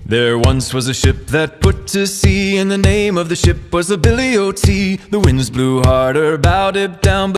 There once was a ship that put to sea, and the name of the ship was the Billy O.T. The winds blew harder, bowed it down.